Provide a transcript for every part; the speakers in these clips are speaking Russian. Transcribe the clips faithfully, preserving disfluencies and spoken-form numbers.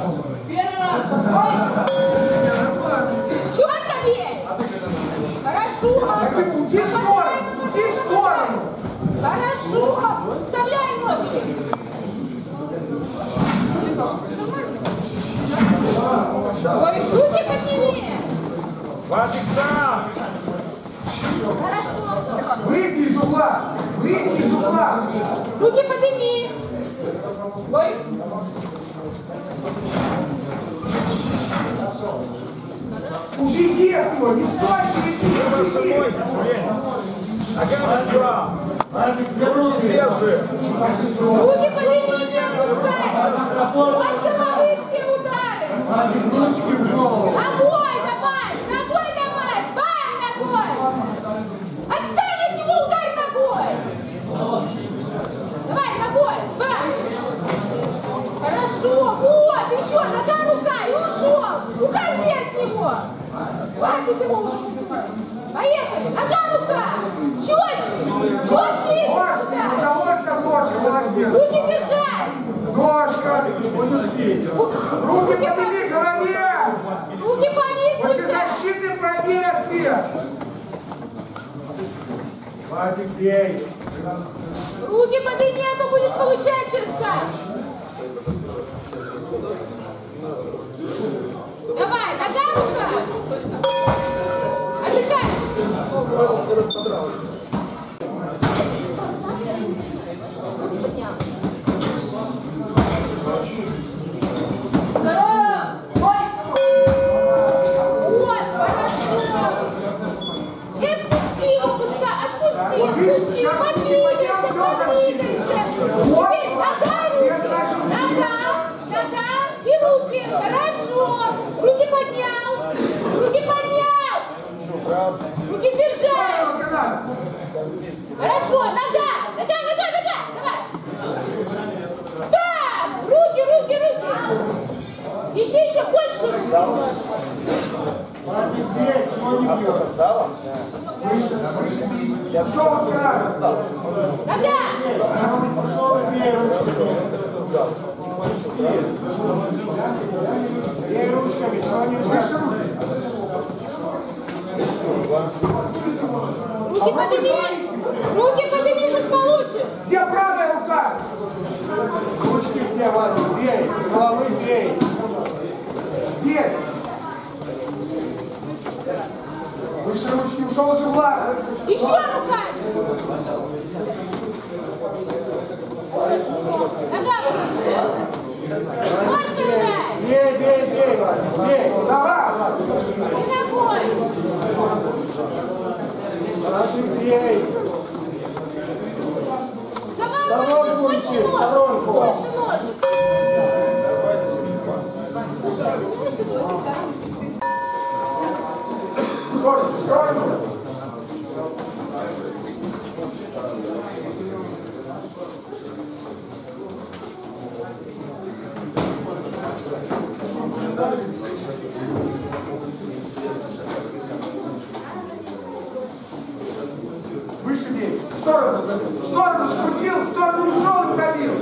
Первый раз. Четко бей. Хорошо. Иди в сторону. Иди в сторону. Хорошо. Вставляй ножки. Ой, руки подними. Вадик сам. Хорошо. Выйди из угла. Выйди из угла. Руки подними. Ой. Убеги от него. Не стойте, иди. Ой, Ага, да. Руки держи. Руки подними, не опускай. От головы все удары. Ногой давай, ногой давай, бай ногой. Отстань от него, ударь ногой. Давай, ногой, бай. Хорошо, вот, еще, нога, рука, и ушел. Уходи от него. Хватит его уже. Поехали, нога, рука. Четче, четче. Ножка, довольно ножка, молодец. Руки держать. Ножка. Руки подними к голове. Руки повесить. После защиты проверки. Вадик, бей. Руки подними, а то будешь получать через сам. Давай, нога, рука. Отдыхай. Вот, хорошо. И отпусти его, пускай, отпусти, отпусти, подвигайся, подвигайся. Теперь нога, руки, нога, нога и руки. Хорошо. Руки поднял, руки поднял. Руки держать. Хорошо, нога, нога, нога, нога, давай. Так, руки, руки, руки. Еще, еще больше руки. Вадик, бей. Чего не бьет? Сдала? Я шел раз. Нога. Пошел и бей ручку. Бей ручками, чего не бьет? Руки подними. Руки подними, сейчас получишь. Где правая рука? Ручки где, Вадик, бей. Головы бей. Здесь. Выше ручки, ушел из угла. Еще руками. Нога вниз. Ножки ударь. Бей, бей, бей, Вадик, бей. Давай. И ногой. Вадик, бей. Давай Сторонку больше, учи, больше ножек. сторонку. Больше ножек. Слушай, ты знаешь, что это здесь оружие? Сторону, сторону. Выше бей. В сторону. В сторону скрутил, в сторону ушел и пробил.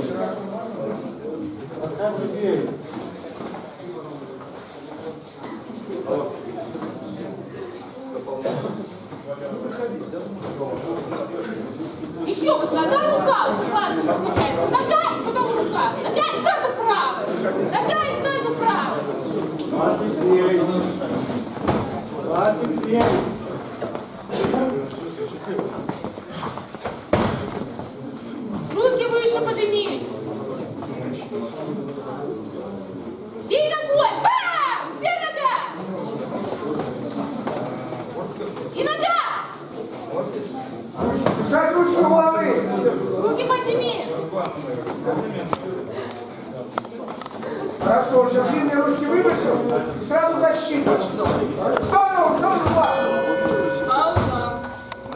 Бей. Еще вот нога, рука, очень классно получается. Нога и потом рука. Нога и сразу правая. Нога и сразу правая. Вадик, бей. Вадик, бей. Руки выше подними. Бей ногой. Бам! Где нога? И нога. Держать ручку головы. Руки подними. Хорошо, сейчас длинные ручки выбросил и сразу защита.